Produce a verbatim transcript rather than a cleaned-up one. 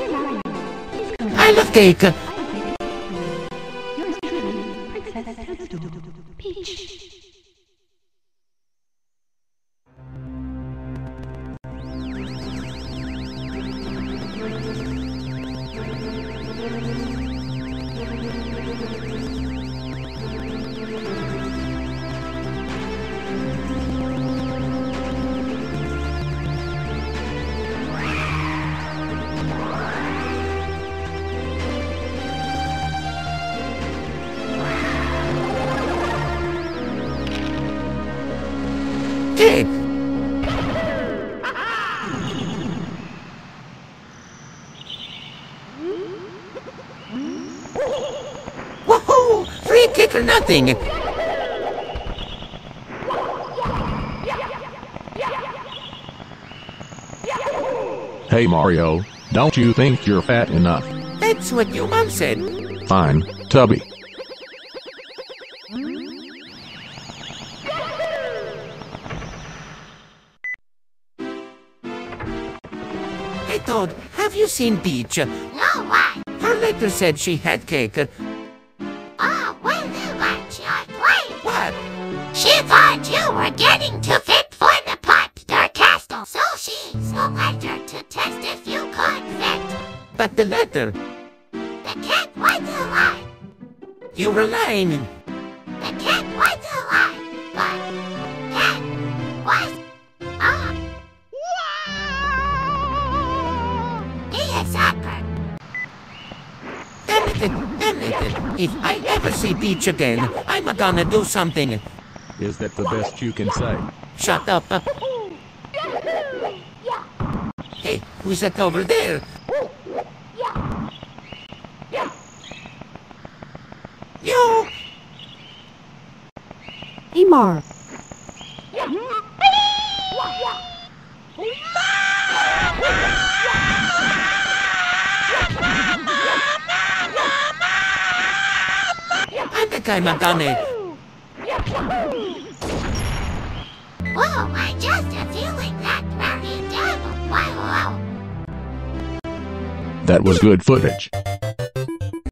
I love cake. Yours truly, Princess Toadstool, Peach. Cake. Woohoo! Free cake or nothing. Hey Mario, don't you think you're fat enough? That's what your mom said. Fine, Tubby. Hey Toad, have you seen Peach? No, why? Her letter said she had cake. Oh, well, you got your way. What? She thought you were getting too fit for the popular castle, so she selected her to test if you could fit. But the letter, The cat was a lie. you were lying. The cat was a lie, but cat was a He is soccer. Damn it, damn it. If I ever see Peach again, I'm gonna do something. Is that the best you can say? Shut up. Hey, who's that over there? You! Hey, Mar. I'm the guy Magane. Whoa, I just a feeling that very devil. Wow, wow. That was good footage.